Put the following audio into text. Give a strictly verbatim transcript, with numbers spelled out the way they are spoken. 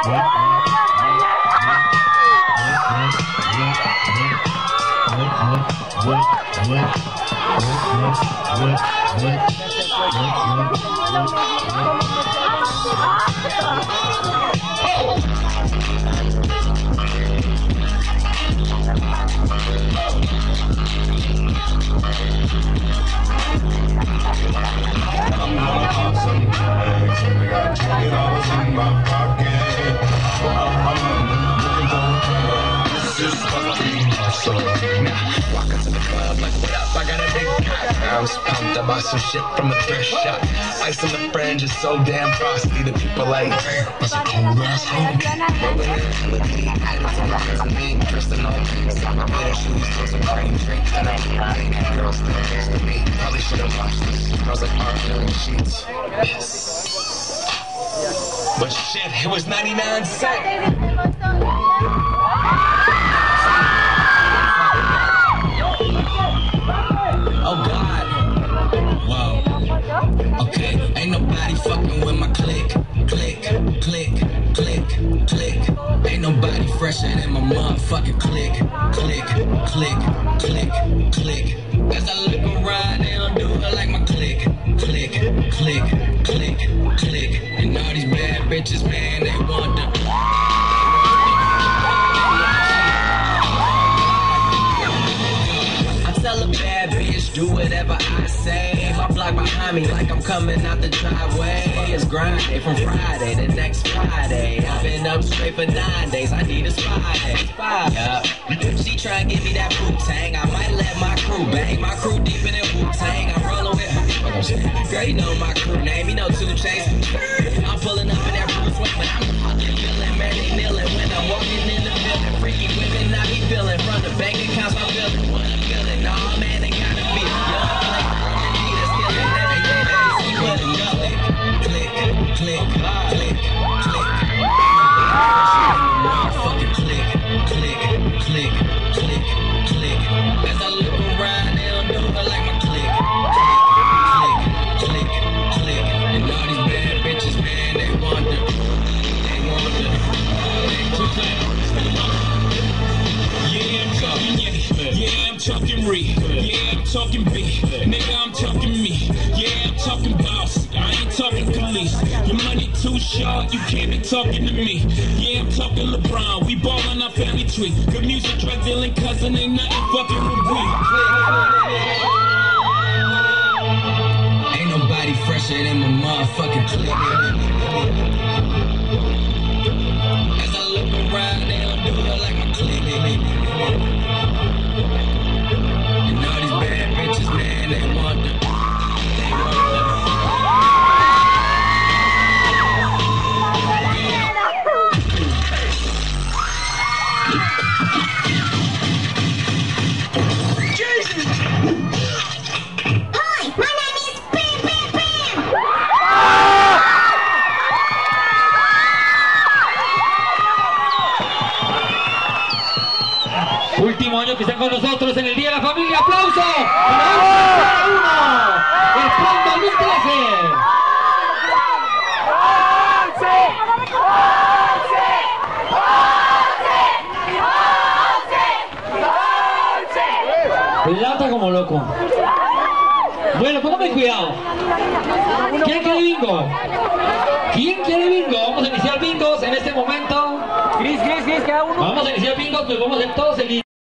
Walking to the club like, what up? I got a big cock. I was pumped. I bought some shit from a thrift shop. Ice on the fringe is so damn frosty. The people like, damn, that's a cold ass honky. Rolling in hella deep, added to my friends and me. Tristan on things, got my better shoes, throw some cream drinks. And I'm like, girls still next to me. Probably should've watched this. Smells like art filling sheets. Yes. But shit, it was ninety-nine cents. Oh God, whoa, okay, ain't nobody fucking with my clique, click, click, click, click, ain't nobody fresher than my motherfucking click, click, click, click, click, as I look around, they don't do it like my click, click, click, click, click, and all these bad bitches, man, they want the do whatever I say. My block behind me like I'm coming out the driveway. It's grind day from Friday to next Friday. I've been up straight for nine days. I need a spy day. Yup. She try and give me that Wu-Tang. I might let my crew bang. My crew deep in that Wu-Tang. I'm rolling with my girl, you know my crew name. You know two Chainz. I'm pulling up in that Bruce Wayne, but I'm the fucking villain. Man, they kneeling when I'm walking in the building. Freaky women I be feeling from the bank accounts. I'm feeling what I'm feeling. Nah, man, they gotta be young. Like Adidas, killing everything that they see. But click, click, click, click, click. Motherfucking click, click, click, click, click. As I look around, they don't do it like my click, click, click, click. And all these bad bitches, man, they want the, they want the, they yeah, I'm talking yeah, yeah, I'm talking re, yeah, I'm talking B, nigga, I'm talking me, yeah, I'm talking boss, I ain't talking police, your money too short, you can't be talking to me, yeah, I'm talking LeBron, we ballin' our family tree, good music, drug dealing, cousin, ain't nothing fucking with we. Ain't nobody fresher than my motherfucking clique. As I look around, they don't do it like my clique. And all these bad bitches, man, they want the, they want the. Jesus! Hi, my name is Bam Bam Bam! Último año que están con nosotros en el Día de la Familia. ¡Aplauso! ¡Para uno! ¡El pronto dos mil trece! Plata como loco. Bueno, póngame cuidado. ¿Quién quiere bingo? ¿Quién quiere bingo? Vamos a iniciar bingos en este momento. Gris, gris, gris, queda uno. Vamos a iniciar bingos, pues vamos a hacer todos el